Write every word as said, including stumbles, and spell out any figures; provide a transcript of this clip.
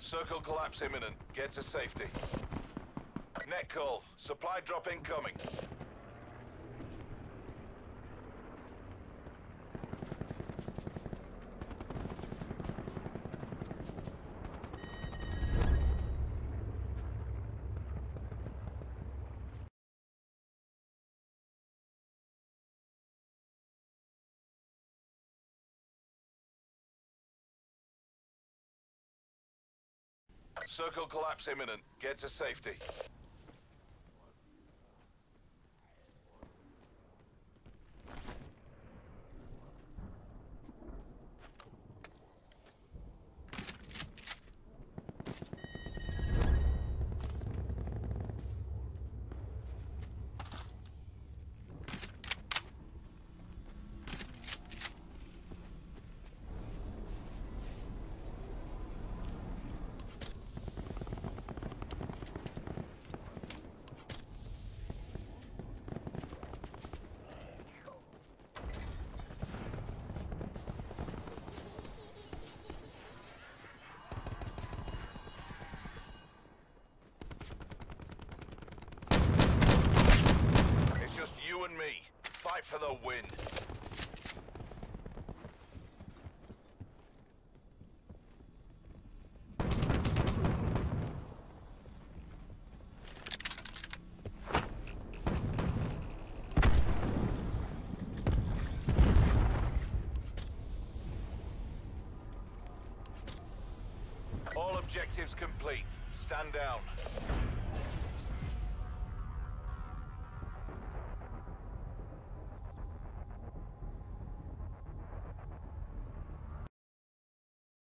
Circle collapse imminent. Get to safety. Net call. Supply drop incoming. Circle collapse imminent. Get to safety. Just you and me. Fight for the win. All objectives complete. Stand down.